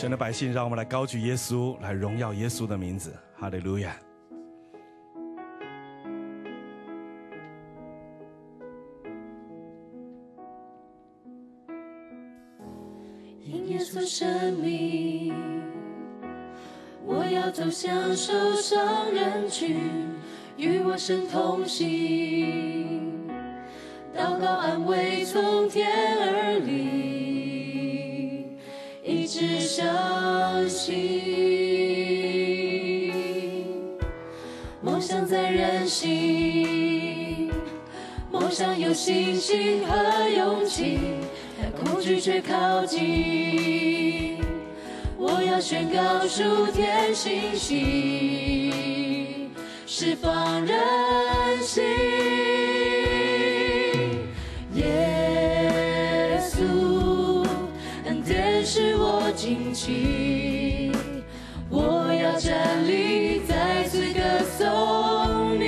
神的百姓，让我们来高举耶稣，来荣耀耶稣的名字。哈利路亚！ 因耶稣生命，我要走向受伤人群，与我神同行。祷告安慰从天而临，一直相信。梦想在人心，梦想有信心和勇气，但恐惧却靠近。我要宣告属天信息，释放人心。耶稣，恩典使我惊奇，我要站立再次歌颂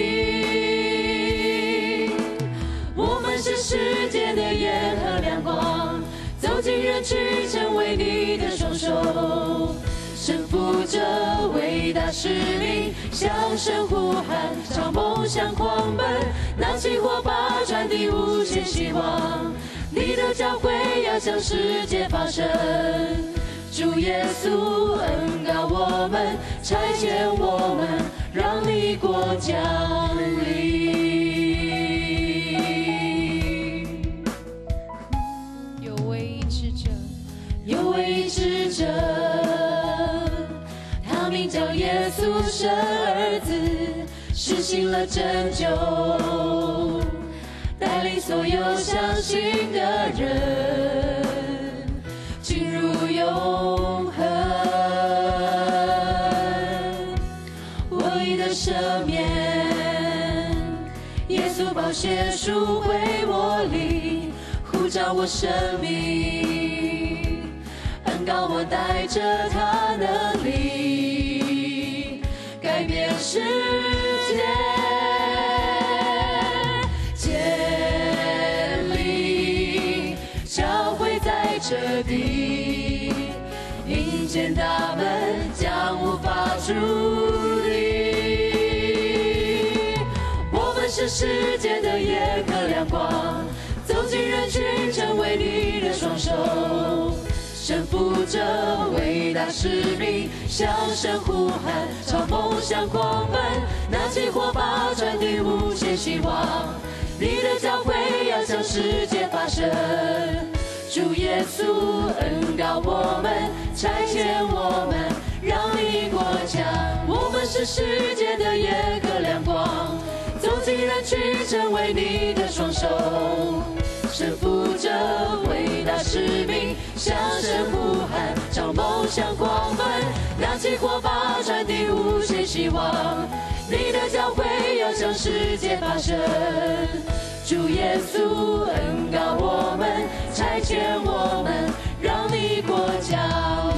你。我们是世界的盐和亮光，走进人群，成为你的双手，身负着伟大使命，向神呼喊，朝梦想狂奔，拿起火把，传递无限希望。你的教诲要向世界发声，主耶稣恩膏我们，差遣我们，让你国降临。有位医治者，他名叫耶稣，神儿子，实行了拯救，带领所有相信的人进入永恒。唯一的赦免，耶稣宝血赎回我灵，呼召我生命，恩膏我带着他能力，改变世界，建立教会在这地，迎见大门将无法伫立。我们是世界的盐和亮光，走进人群，成为你的双手，身负着伟大使命，向神呼喊，朝梦想狂奔，拿起火把，传递无限希望。你的教诲要向世界发声，主耶稣恩膏我们，差遣我们，让你国降。我们是世界的盐和亮光，走进人群，成为你的双手，身负着伟大使命，向神呼喊，朝梦想狂奔，拿起火把，传递无限希望。你的教诲要向世界发声，主耶稣恩膏我们，差遣我们，让你国降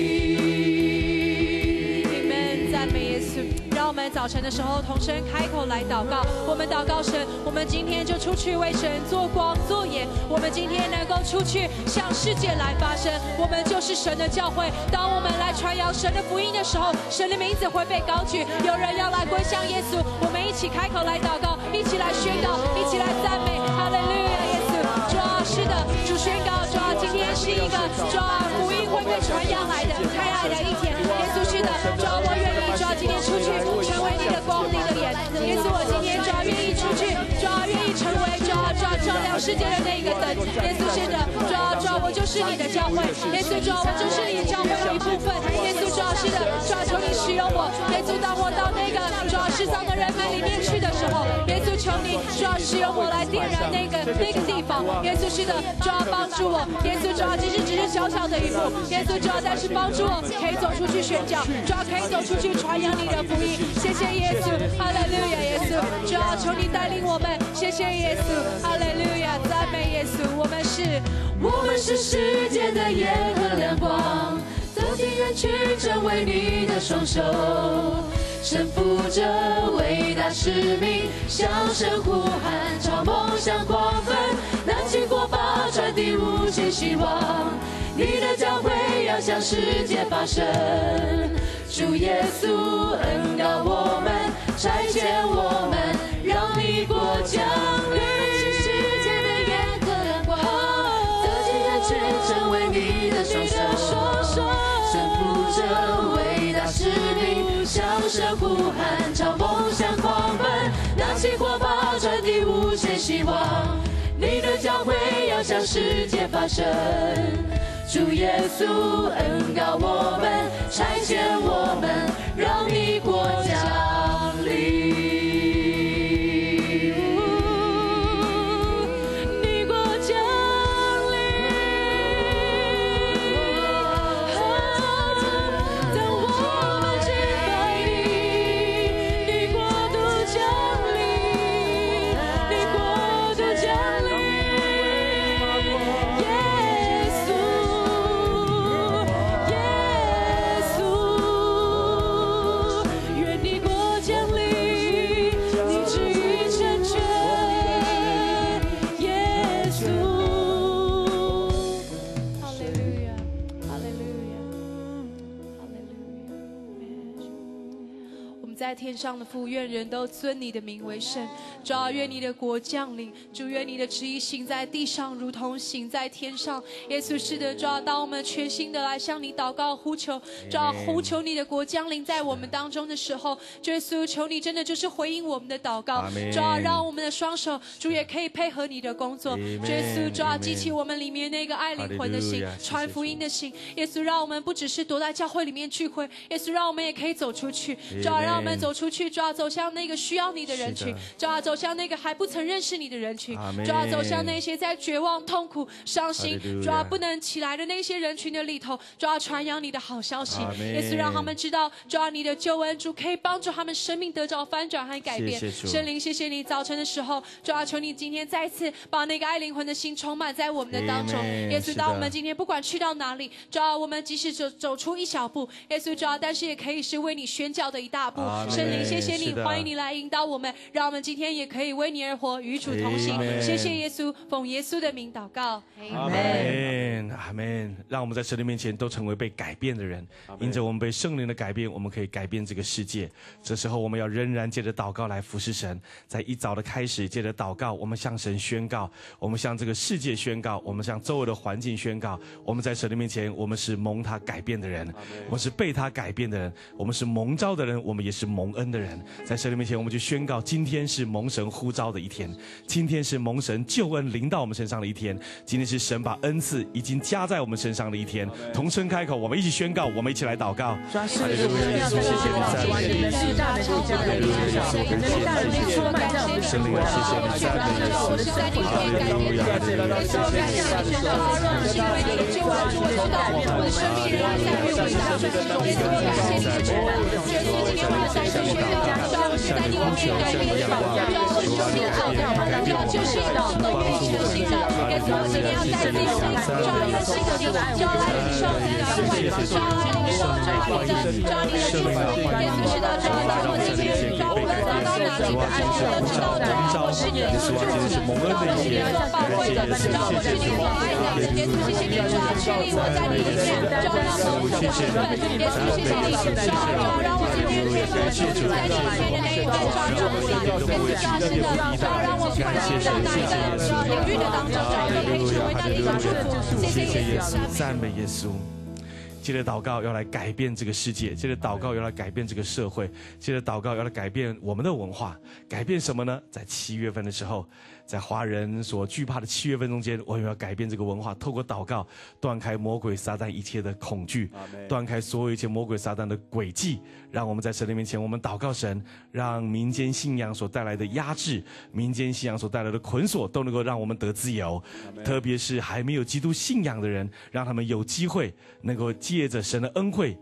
临。 Amen， 赞美耶稣。让我们早晨的时候同声开口来祷告。我们祷告神，我们今天就出去为神做光做盐。我们今天能够出去向世界来发声，我们就是神的教会。当我们来传扬神的福音的时候，神的名字会被高举，有人要来归向耶稣。我们一起开口来祷告，一起来宣告，一起来赞美。哈利路亚，耶稣！主啊，是的，主宣告，主啊，今天是一个主啊福音会被传扬来的开来的一天。耶稣是的，主啊，我愿意，主啊，今天出去成为你的光，你的盐。耶稣，我今天主啊愿意出去，主啊愿意成为主啊照亮世界的那一个灯。耶稣是的，主啊我就是你的教会。耶稣，主啊我就是你的教会的一部分。耶稣，主啊是的，主啊求你使用我。耶稣，当我到那个主啊世上的人们里面去的时候，耶稣求你主啊使用我来点燃那个地方。耶稣是的，主啊帮助我。耶稣，主啊即使只是小小的一步，耶稣主啊但是帮助我可以走出去宣讲，主啊可以走出去传扬你的福音。谢谢耶稣，哈利路亚，耶稣，主啊求你带领我们。谢谢耶稣，哈利路亚，赞美耶稣。我们是世界的盐和亮光，走进人群，成为你的双手，身负着伟大使命，向神呼喊，朝梦想狂奔，拿起火把，传递无限希望。 你的教诲要向世界发声。主耶稣恩膏我们，差遣我们，让你国降临。世界的眼和亮光，走进人群，成为你的双手，身负着伟大使命，向神呼喊，朝梦想狂奔，拿起火把，传递无限希望。你的教诲要向世界发声。主耶稣恩膏我们，差遣我们，让你国降临。你国降临，当我们敬拜你，你国度降临，你国度降临。 在天上的父，愿人都尊你的名为圣。主啊，愿你的国降临。主，愿你的旨意行在地上，如同行在天上。耶稣，是的，主啊，当我们全心的来向你祷告呼求，主啊，呼求你的国降临在我们当中的时候，主耶稣，求你真的就是回应我们的祷告。主啊，让我们的双手，主也可以配合你的工作。主耶稣，主啊，激起我们里面那个爱灵魂的心，传福音的心。耶稣，让我们不只是躲在教会里面聚会，耶稣，让我们也可以走出去。主啊，让我们走出去，主啊，走向那个需要你的人群，主啊，走向那个还不曾认识你的人群，主啊，走向那些在绝望、痛苦、伤心，主啊，不能起来的那些人群的里头，主啊，传扬你的好消息。耶稣，让他们知道，主啊，你的救恩，主可以帮助他们生命得着翻转和改变。圣灵，谢谢你早晨的时候，主啊，求你今天再次把那个爱灵魂的心充满在我们的当中。耶稣，当我们今天不管去到哪里，主啊，我们即使走出一小步，耶稣，主啊，但是也可以是为你宣教的一大步。圣灵，谢谢你，欢迎你来引导我们，让我们今天也可以为你而活，与主同行。谢谢耶稣，奉耶稣的名祷告， 阿门，阿门。让我们在神的面前都成为被改变的人，因着我们被圣灵的改变，我们可以改变这个世界。这时候我们要仍然借着祷告来服侍神，在一早的开始，借着祷告，我们向神宣告，我们向这个世界宣告，我们向周围的环境宣告，我们在神的面前，我们是蒙他改变的人，我们是被他改变的人，我们是蒙召的人，我们也是蒙恩的人。在神的面前，我们就宣告，今天是蒙神呼召的一天，今天是蒙神救恩临到我们身上的一天，今天是神把恩赐已经加在我们身上的一天。同声开口，我们一起宣告，我们一起来祷告。 主啊，是的，我们要在这个祷告，能力大能够加在我们身上，能力大能够充满在我们的生活，谢谢你，赞美你，我们的生活改变，感谢你，让你因为你的救恩，我知道我的生命仍然在于我们当中，耶稣，感谢你的充满，耶稣，今天我要再次宣告，让我们在你里面改变的榜样，让我们有你的爱，让就是你的能力全新的，耶稣，今天要再次用你抓一个新的地，抓来领受你的恩惠，抓来领受抓你的祝福，耶稣是的，抓到我今天，抓我们走到哪里的安全的知道的，我是你的祝福，抓我是你所宝贵的，抓我是你所爱的，耶稣谢谢你抓确立我在你里面，抓让我们有身份，耶稣谢谢你抓让我今天可以活出在你里面的那一个抓重点，耶稣抓是的，抓让我不管是在哪一个领域的当中，抓也可以成为那里的祝福，谢谢耶稣， 赞美耶稣。接着祷告要来改变这个世界，接着祷告要来改变这个社会，接着祷告要来改变我们的文化。改变什么呢？在7月份的时候，在华人所惧怕的7月份中间，我们要改变这个文化，透过祷告断开魔鬼撒旦一切的恐惧，断开所有一切魔鬼撒旦的诡计，让我们在神的面前，我们祷告神，让民间信仰所带来的压制，民间信仰所带来的捆锁都能够让我们得自由，特别是还没有基督信仰的人，让他们有机会能够借着神的恩惠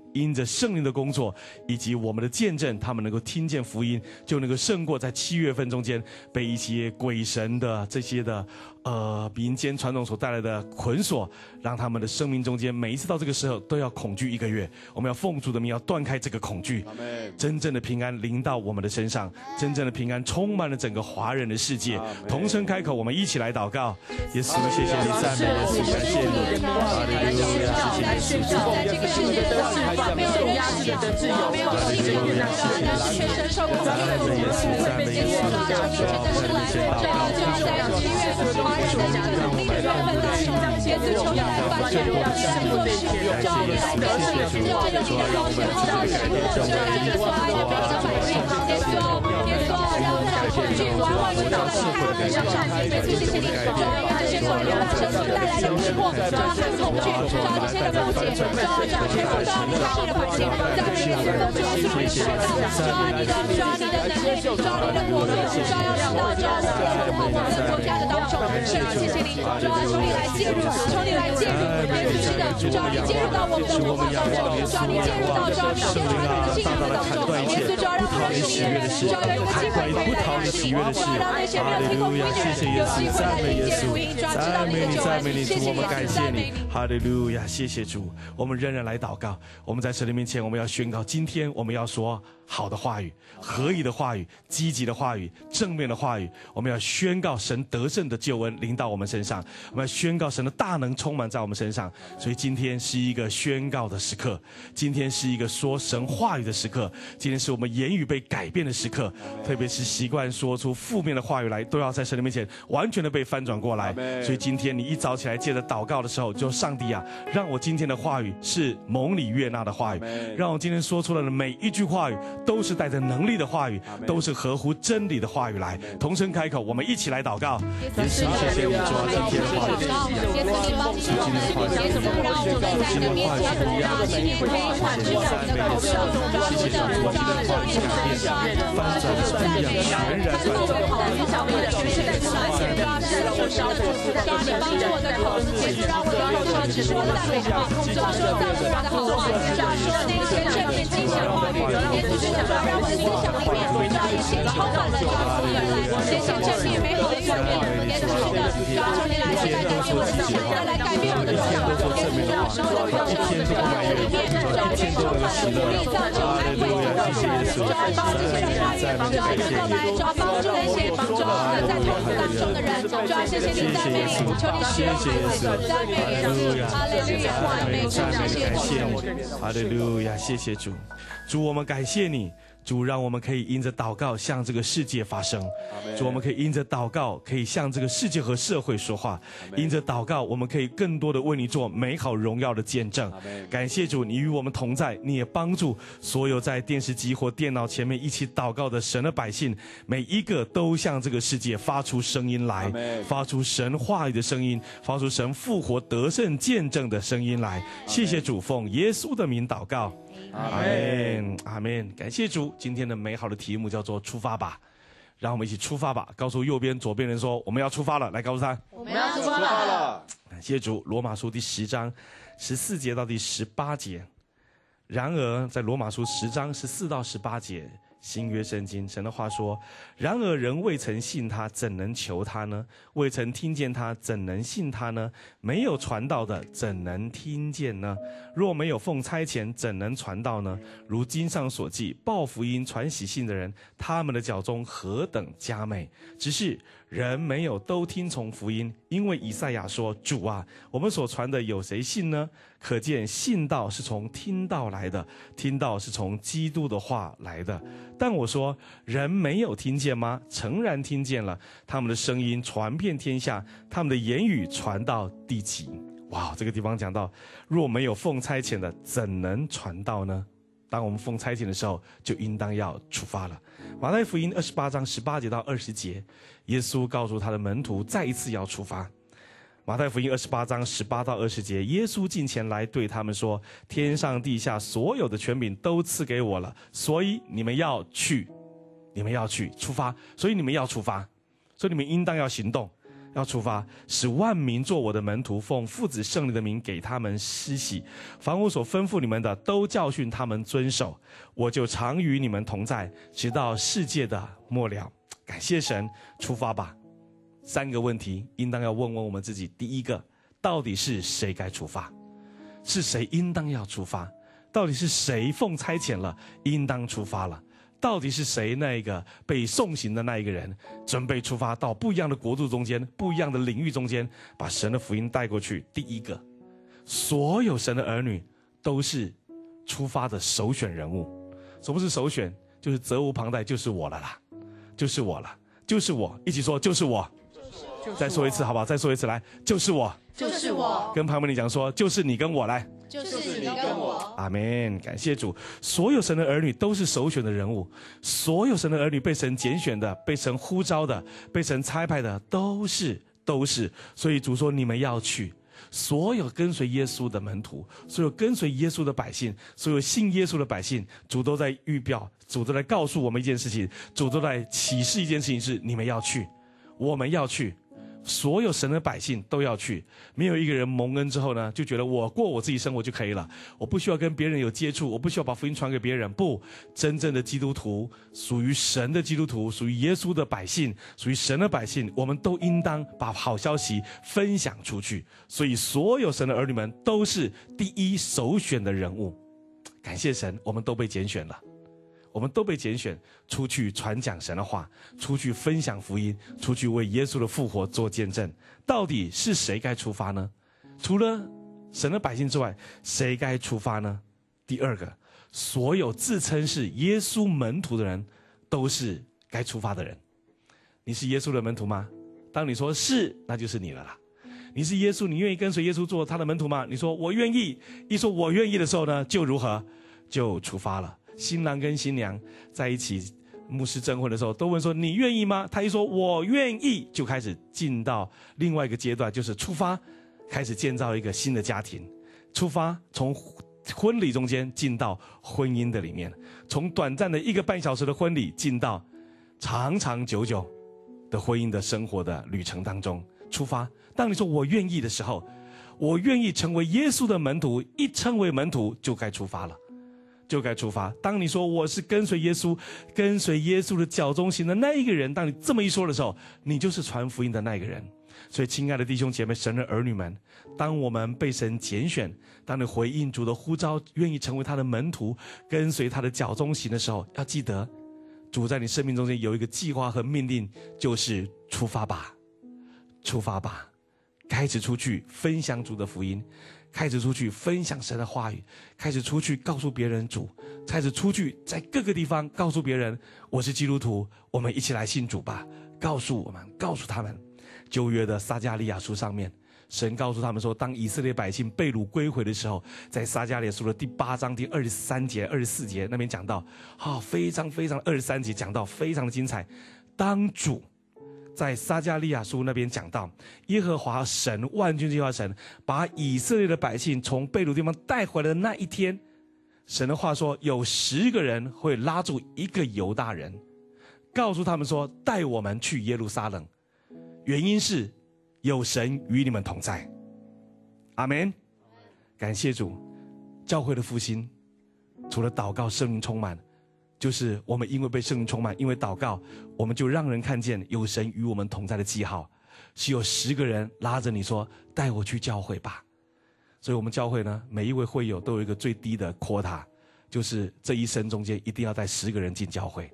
因着圣灵的工作以及我们的见证，他们能够听见福音，就能够胜过在7月份中间被一些鬼神的这些的民间传统所带来的捆锁，让他们的生命中间每一次到这个时候都要恐惧1个月。我们要奉主的名，要断开这个恐惧，真正的平安临到我们的身上，真正的平安充满了整个华人的世界。同声开口，我们一起来祷告。耶稣，谢谢你，赞美耶稣，感谢你，哈利路亚，谢谢耶稣， 在这个世界的释放，没有压制的自由，没有信仰，让全身受苦，赞美耶稣，赞美耶稣，在7月华人的家庭里的月份当中，耶稣求你来翻转我们的生活，求你来得胜，求你用你的宝血膏我们，求你来耶稣爱的每一个百姓，耶稣让这恐惧完完全全的让上帝，耶稣谢谢你，让这些所有的生命带来的逼迫，抓和恐惧，抓这些的误解，抓全部都要上帝的百姓，在这个时候就要上帝宣告，抓你的能力，抓你的国度，抓要让到抓我们的国家的当中，是啊，谢谢你，抓求你来介入，求你来介入，耶稣是的，抓你介入到我们的文化当中，抓你介入到抓你宣传你的信仰的当中，耶稣就要让我们的喜悦的事，就要有一个机会回来，让那些没有听过福音的人有机会来理解福音，抓知道你的救恩，谢谢你，赞美你， 哈利路亚，谢谢主。我们仍然来祷告，我们在神的面前，我们要宣告，今天我们要说好的话语、合宜的话语、积极的话语、正面的话语，我们要宣告神得胜的救恩临到我们身上，我们要宣告神的大能充满在我们身上。所以今天是一个宣告的时刻，今天是一个说神话语的时刻，今天是我们言语被改变的时刻，特别是习惯说出负面的话语来，都要在神的面前完全的被翻转过来。所以今天你一早起来借着祷告的时候，就上帝啊，让我今天的话语是蒙你悦纳的话语，让我今天说出来的每一句话语都是带着能力的话语，都是合乎真理的话语来。同声开口，我们一起来祷告。耶稣，谢谢你主啊，今天的话语， 耶稣你帮助我们，耶稣让我们在你的面前，让你每一款知道你的口舌，抓住的抓你的身上，翻转的赞美，翻转我们好的小妹的全是在出来，抓神就烧火，抓你帮助我的口，耶稣让我能够只说赞美的话，抓说赞美的好话，抓说那些正面吉祥话语，耶稣就想说让我的思想里面抓一些充满了这个福音来，这些正面美好的愿念，耶稣是的，抓住你来改变我的思想，来改变我的思想，耶稣让所有的口舌，抓我里面，抓里面充满了福音，造就安慰，抓帮这些人跨越，抓能够来抓帮助那些帮助在痛苦当中的人，抓谢谢你赞美你，求你使用孩子，赞美耶稣，哈利路亚，赞美主，感谢主， 哈利路亚，谢谢主，主我们感谢你。主，让我们可以因着祷告向这个世界发声。主，我们可以因着祷告可以向这个世界和社会说话。因着祷告，我们可以更多的为你做美好荣耀的见证。感谢主，你与我们同在，你也帮助所有在电视机或电脑前面一起祷告的神的百姓，每一个都向这个世界发出声音来，发出神话语的声音，发出神复活得胜见证的声音来。谢谢主，奉耶稣的名祷告。阿们，阿们，感谢主。今天的美好的题目叫做出发吧，让我们一起出发吧。告诉右边左边人说我们要出发了，来告诉他我们要出发了。 感谢主。罗马书第10章14节到第18节。然而在罗马书10章14到18节，新约圣经神的话说，然而人未曾信他，怎能求他呢？未曾听见他，怎能信他呢？没有传道的，怎能听见呢？若没有奉差遣，怎能传道呢？如经上所记，报福音传喜信的人，他们的脚中何等佳美！只是人没有都听从福音，因为以赛亚说，主啊，我们所传的有谁信呢？可见信道是从听道来的，听道是从基督的话来的。但我说，人没有听见吗？诚然听见了，他们的声音传遍天下，他们的言语传到地极。哇，这个地方讲到，若没有奉差遣的，怎能传道呢？当我们奉差遣的时候，就应当要出发了。马太福音28章18节到20节，耶稣告诉他的门徒，再一次要出发。马太福音28章18到20节，耶稣近前来对他们说，天上地下所有的权柄都赐给我了，所以你们要去，你们要去出发，所以你们要出发，所以你们应当要行动。 要出发，使万民做我的门徒，奉父子圣灵的名给他们施洗，凡我所吩咐你们的，都教训他们遵守。我就常与你们同在，直到世界的末了。感谢神，出发吧。3个问题应当要问问我们自己。第一个，到底是谁该出发？是谁应当要出发？到底是谁奉差遣了，应当出发了？到底是谁那一个被送行的那一个人，准备出发到不一样的国度中间，不一样的领域中间，把神的福音带过去？第一个，所有神的儿女都是出发的首选人物。什么是首选？就是责无旁贷，就是我了啦，就是我了，就是我。一起说，就是我。再说一次好不好？再说一次，来，就是我， 就是我。 跟旁边你讲说，就是你跟我，来， 就是你跟我。 阿们，感谢主。所有神的儿女都是首选的人物，所有神的儿女被神拣选的，被神呼召的，被神差派的，都是。所以主说，你们要去。所有跟随耶稣的门徒，所有跟随耶稣的百姓，所有信耶稣的百姓，主都在预表，主都在告诉我们一件事情，主都在启示一件事情，是你们要去，我们要去。所有神的百姓都要去，没有一个人蒙恩之后呢，就觉得我过我自己生活就可以了，我不需要跟别人有接触，我不需要把福音传给别人。不，真正的基督徒，属于神的基督徒，属于耶稣的百姓，属于神的百姓，我们都应当把好消息分享出去。所以所有神的儿女们都是第一首选的人物。感谢神，我们都被拣选了，我们都被拣选出去传讲神的话，出去分享福音，出去为耶稣的复活做见证。到底是谁该出发呢？除了神的百姓之外，谁该出发呢？第二个，所有自称是耶稣门徒的人都是该出发的人。你是耶稣的门徒吗？当你说是，那就是你了啦。你是耶稣，你愿意跟随耶稣做他的门徒吗？你说我愿意，一说我愿意的时候呢，就如何？就出发了。新郎跟新娘在一起，牧师证婚的时候都问说，你愿意吗？他一说我愿意，就开始进到另外一个阶段，就是出发，开始建造一个新的家庭。出发，从婚礼中间进到婚姻的里面，从短暂的1个半小时的婚礼进到长长久久的婚姻的生活的旅程当中。出发，当你说我愿意的时候，我愿意成为耶稣的门徒，一称为门徒就该出发了，就该出发。当你说我是跟随耶稣，跟随耶稣的脚中行的那一个人，当你这么一说的时候，你就是传福音的那一个人。所以亲爱的弟兄姐妹，神的儿女们，当我们被神拣选，当你回应主的呼召，愿意成为他的门徒，跟随他的脚中行的时候，要记得主在你生命中间有一个计划和命令，就是出发吧，出发吧，开始出去分享主的福音，开始出去分享神的话语，开始出去告诉别人主，开始出去在各个地方告诉别人我是基督徒，我们一起来信主吧。告诉他们，旧约的撒迦利亚书上面，神告诉他们说，当以色列百姓被掳归回的时候，在撒迦利亚书的第8章第23节24节那边讲到，非常非常23节讲到非常的精彩。当主在撒迦利亚书那边讲到，耶和华神万军之耶和华神把以色列的百姓从被掳地方带回来的那一天，神的话说，有10个人会拉住一个犹大人，告诉他们说，带我们去耶路撒冷，原因是有神与你们同在。阿们。感谢主。教会的复兴除了祷告圣灵充满，就是我们因为被圣灵充满，因为祷告，我们就让人看见有神与我们同在的记号，是有10个人拉着你说，带我去教会吧。所以我们教会呢，每一位会友都有一个最低的 quota， 就是这一生中间一定要带10个人进教会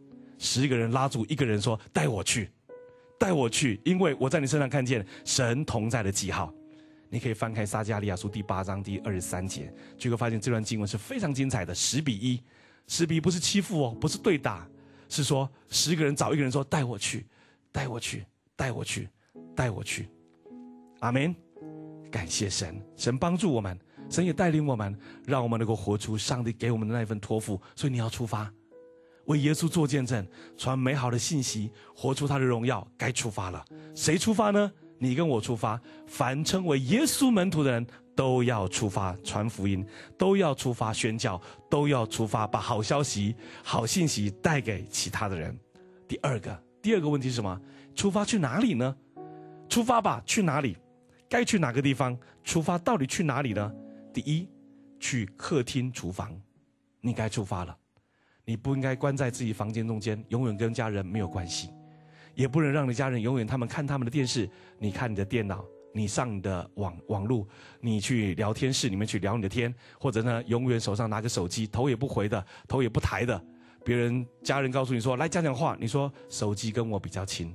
，10个人拉住一个人说，带我去，带我去，因为我在你身上看见神同在的记号。你可以翻开撒迦利亚书第8章第23节，就会发现这段经文是非常精彩的，10比1。10比1不是欺负哦，不是对打，是说10个人找一个人说，带我去，带我去，带我去，带我去。阿们。感谢神，神帮助我们，神也带领我们，让我们能够活出上帝给我们的那一份托付。所以你要出发，为耶稣做见证，传美好的信息，活出他的荣耀，该出发了。谁出发呢？你跟我出发，凡称为耶稣门徒的人都要出发传福音，都要出发宣教，都要出发把好消息、好信息带给其他的人。第二个问题是什么？出发去哪里呢？ 出发吧，去哪里？该去哪个地方？出发到底去哪里呢？第一，去客厅、厨房，你该出发了。你不应该关在自己房间中间，永远跟家人没有关系，也不能让你家人永远他们看他们的电视，你看你的电脑，你上你的网路，你去聊天室里面去聊你的天，或者呢，永远手上拿个手机，头也不回的，头也不抬的。别人家人告诉你说来讲话，你说手机跟我比较亲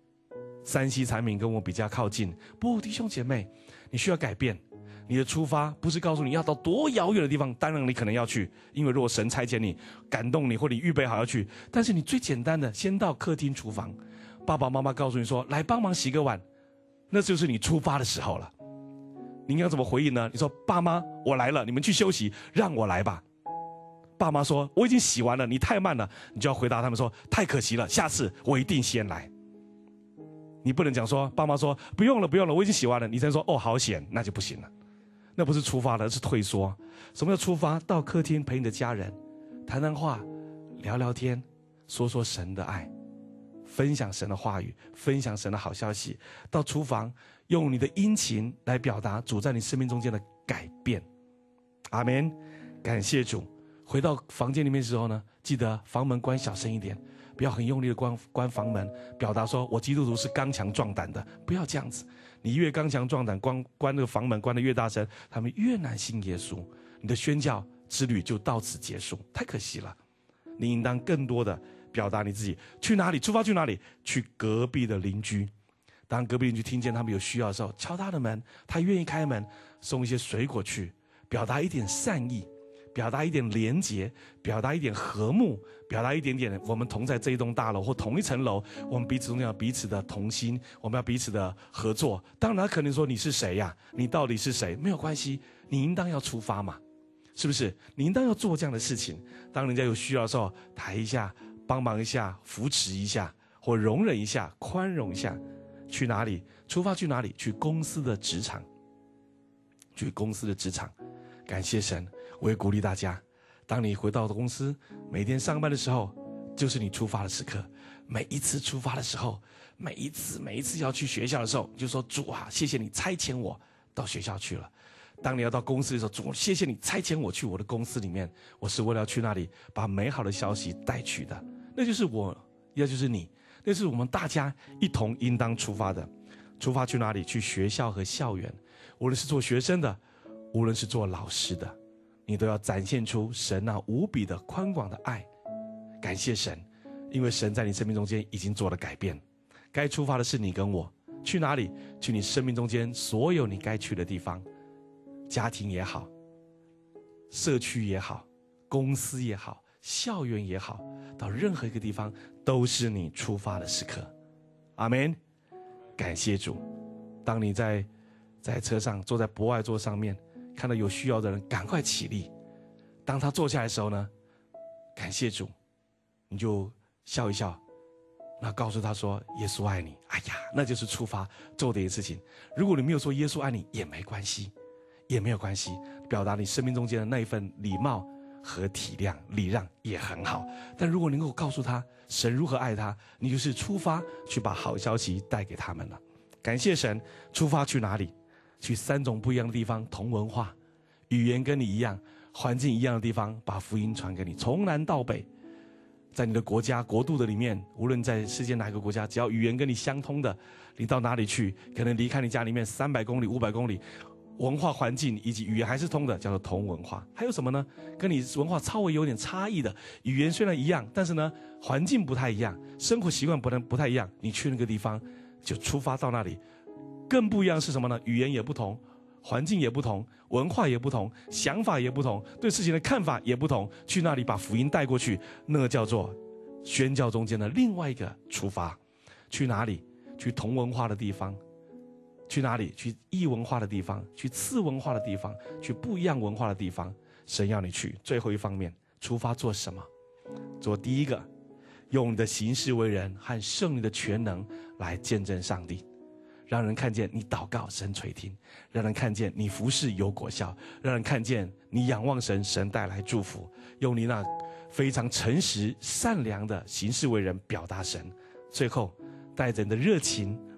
，3C 产品跟我比较靠近。不，弟兄姐妹，你需要改变。你的出发不是告诉你要到多遥远的地方，当然你可能要去，因为如果神差遣你、感动你，或者你预备好要去，但是你最简单的，先到客厅、厨房，爸爸妈妈告诉你说来帮忙洗个碗，那就是你出发的时候了。你要怎么回应呢？你说爸妈，我来了，你们去休息，让我来吧。爸妈说我已经洗完了，你太慢了，你就要回答他们说太可惜了，下次我一定先来。你不能讲说爸妈说不用了，我已经洗完了，你才说哦好险，那就不行了。那不是出发了，是退缩。什么叫出发？到客厅陪你的家人谈谈话，聊聊天，说说神的爱，分享神的话语，分享神的好消息。到厨房用你的殷勤来表达主在你生命中间的改变。阿们，感谢主。回到房间里面的时候呢，记得房门关小声一点，不要很用力的关房门，表达说我基督徒是刚强壮胆的，不要这样子。你越刚强壮胆，关那个房门关得越大声，他们越难信耶稣，你的宣教之旅就到此结束，太可惜了。你应当更多的表达你自己，去哪里出发去哪里，去隔壁的邻居。当隔壁邻居听见他们有需要的时候，敲他的门，他愿意开门，送一些水果去，表达一点善意，表达一点连结，表达一点和睦，表达一点点我们同在这一栋大楼或同一层楼，我们彼此中间要彼此的同心，我们要彼此的合作。当然可能说你是谁呀？你到底是谁？没有关系，你应当要出发嘛，是不是？你应当要做这样的事情。当人家有需要的时候，抬一下，帮忙一下，扶持一下，或容忍一下，宽容一下。去哪里？出发去哪里？去公司的职场。去公司的职场。感谢神，我也鼓励大家，当你回到公司，每天上班的时候，就是你出发的时刻。每一次出发的时候，每一次要去学校的时候，就说主啊，谢谢你差遣我到学校去了。当你要到公司的时候，主，谢谢你差遣我去我的公司里面，我是为了要去那里把美好的消息带去的。那就是我，也就是你，那是我们大家一同应当出发的。出发去哪里？去学校和校园，无论是做学生的，无论是做老师的，你都要展现出神那无比的宽广的爱。感谢神，因为神在你生命中间已经做了改变。该出发的是你跟我，去哪里？去你生命中间所有你该去的地方，家庭也好，社区也好，公司也好，校园也好，到任何一个地方都是你出发的时刻。阿们。感谢主。当你在车上坐在博爱座上面，看到有需要的人，赶快起立。当他坐下来的时候呢，感谢主，你就笑一笑，然后告诉他说耶稣爱你。哎呀，那就是出发做的一件事情。如果你没有说耶稣爱你也没关系，也没有关系，表达你生命中间的那一份礼貌和体谅礼让也很好。但如果能够告诉他神如何爱他，你就是出发去把好消息带给他们了。感谢神。出发去哪里？去3种不一样的地方，同文化，语言跟你一样，环境一样的地方，把福音传给你，从南到北。在你的国家国度的里面，无论在世界哪个国家，只要语言跟你相通的，你到哪里去，可能离开你家里面300公里500公里，文化环境以及语言还是通的，叫做同文化。还有什么呢？跟你文化稍微有点差异的，语言虽然一样，但是呢环境不太一样，生活习惯不太一样，你去那个地方就出发到那里。更不一样是什么呢？语言也不同，环境也不同，文化也不同，想法也不同，对事情的看法也不同，去那里把福音带过去，那个叫做宣教中间的另外一个出发。去哪里？去同文化的地方。去哪里？去异文化的地方，去次文化的地方，去不一样文化的地方。神要你去。最后一方面，出发做什么？做第一个，用你的行事为人和圣灵的全能来见证上帝，让人看见你祷告神垂听，让人看见你服事有果效，让人看见你仰望神，神带来祝福。用你那非常诚实善良的行事为人表达神。最后带着你的热情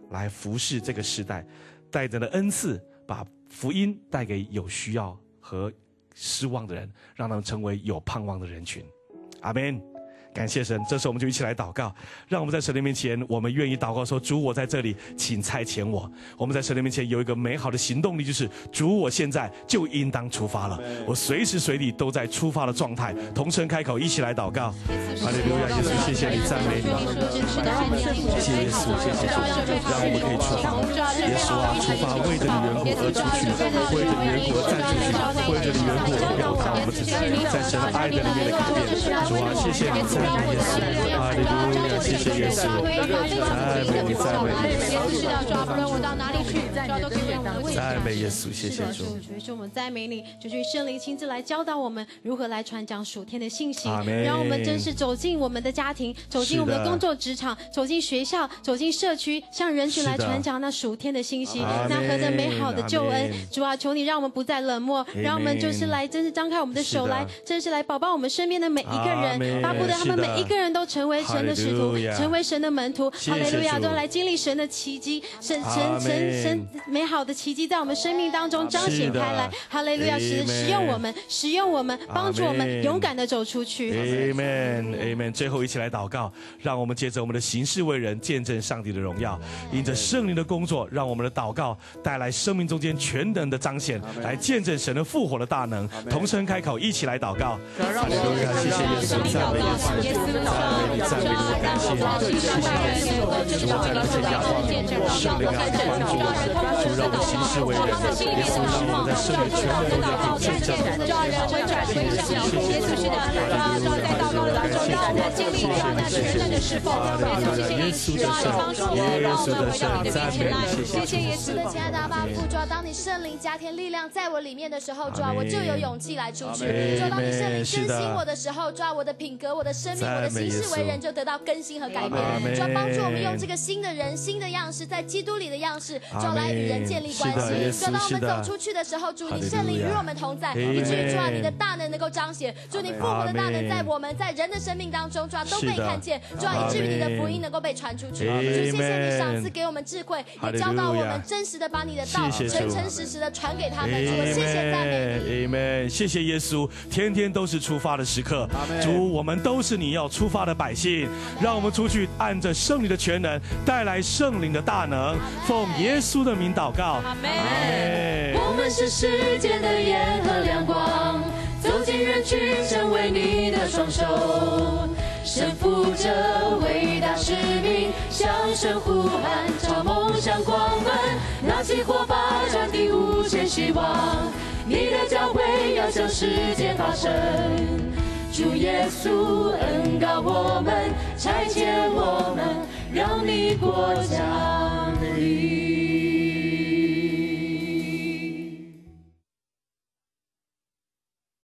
来服侍这个时代，带着的恩赐，把福音带给有需要和失望的人，让他们成为有盼望的人群。阿们。感谢神，这时候我们就一起来祷告，让我们在神的面前，我们愿意祷告说：主，我在这里，请差遣我。我们在神的面前有一个美好的行动力，就是主，我现在就应当出发了，我随时随地都在出发的状态。同声开口，一起来祷告。哈利路亚，耶稣，谢谢你，赞美你，谢谢耶稣，谢谢主，让我们可以出发。耶稣啊，出发为着你缘故而出去，为着你缘故而站出去，为着你缘故而表达我们自己在神的爱的里面的改变。主啊，谢谢你。赞美耶稣，哈利路亚，谢谢耶稣，赞美你，赞美你， 耶稣是的，主啊，不论我到哪里去，主啊，都可以让我们的位置。 赞美耶稣，谢谢主。 主耶稣，我们赞美你，求主圣灵亲自来教导我们如何来传讲属天的信息，让我们真是走进我们的家庭，走进我们的工作职场，走进学校，走进社区，向人群来传讲那属天的信息，那何等美好的救恩！主啊，求你让我们不再冷漠，让我们就是来真是张开我们的手来，真是来保抱我们身边的每一个人，巴不得他们每一个人都成为神的使徒，成为神的门徒。哈利路亚，都来经历神的奇迹，神美好的奇迹在我们生命当中彰显开来。哈利路亚，使用我们，帮助我们勇敢的走出去。 Amen。最后一起来祷告，让我们借着我们的行事为人，见证上帝的荣耀。因着圣灵的工作，让我们的祷告带来生命中间全能的彰显，来见证神的复活的大能。同声开口，一起来祷告。哈利路亚，谢谢耶稣，赞美耶稣，赞美你，感谢你，谢谢耶稣。主，我在这些仰望圣灵啊，帮助我们，主让我们行事为人，耶稣让我们在圣灵全能中间可以见证。 耶稣是的，在祷告当中，让我们经历到那全能的侍奉。 耶稣的圣，耶稣的圣，赞美你，谢谢耶稣。 亲爱的阿爸父，主啊，当你圣灵加添力量在我里面的时候，主啊，我就有勇气来出去。主啊，当你圣灵更新我的时候，主啊，我的品格、我的生命、我的行事为人就得到更新和改变。主啊，帮助我们用这个新的人、新的样式，在基督里的样式，主啊，来与人建立关系。主啊，当我们走出去的时候，主，你圣灵与我们同在，以至于主啊，你的大能能够彰显。主，你复活的大能在我们在人的生命当中，主啊，都被看见。主啊，以至于你的福音能够被传出去。主，谢谢你赏赐给我们智慧，也教导我们真实的把你的道诚诚实实的传给他们。主，谢谢赞美你。 Amen。谢谢耶稣，天天都是出发的时刻。主，我们都是你要出发的百姓，让我们出去按着圣灵的全能，带来圣灵的大能。奉耶稣的名祷告，阿门。 我们是世界的盐和亮光，走进人群，成为你的双手，身负着伟大使命，向神呼喊，朝梦想光奔，拿起火把，传递无限希望。你的教会要向世界发声，主耶稣恩膏我们，差遣我们，让你国家